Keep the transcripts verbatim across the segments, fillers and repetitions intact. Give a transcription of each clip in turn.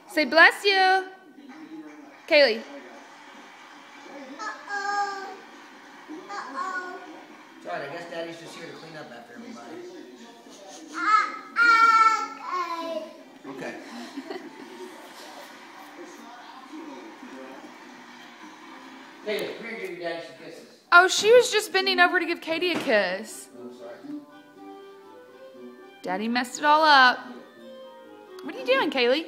Say bless you. Kaylee. Uh-oh. Uh-oh. It's alright, I guess Daddy's just here to clean up after everybody. Uh, okay. Okay. Kaylee, come here and give your daddy some kisses. Oh, she was just bending over to give Katie a kiss. Oh, sorry. Daddy messed it all up. What are you doing, Kaylee?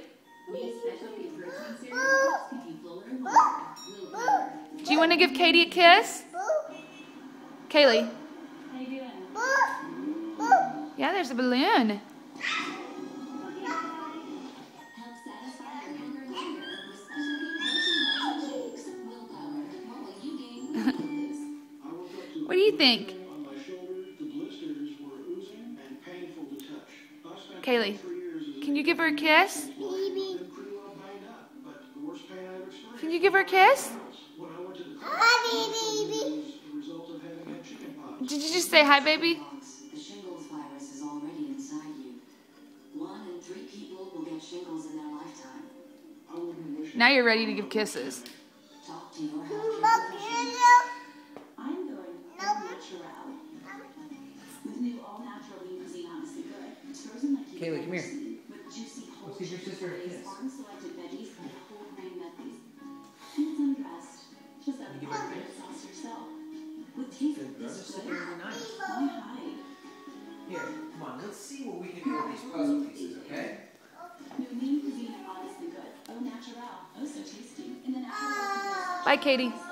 Do you want to give Katie a kiss? Kaylee? Yeah, there's a balloon. What do you think? Kaylee, can you give her a kiss? Baby. Can you give her a kiss? Hi, baby. Did you just say hi, baby? The shingles virus is already inside you. One in three people will get shingles in their lifetime. Now you're ready to give kisses. Talk to your Look, healthcare you professional. know. I'm going natural. With new all-natural Limousine Honestly Good. It's frozen like you Kaylee, come here. with juicy whole Let's give your sister a chicken kiss. farm-selected veggies and whole grain methods. And it's undressed. Just like You a give her a chocolate kiss? sauce yourself. With taste Good girl, this just sit good. there and be nice. Why hide? Here, come on, let's see what we can do with these puzzle pieces, okay? New Lean Cuisine Honestly Good. Au natural. Oh, so tasty. In the natural. Bye, Katie.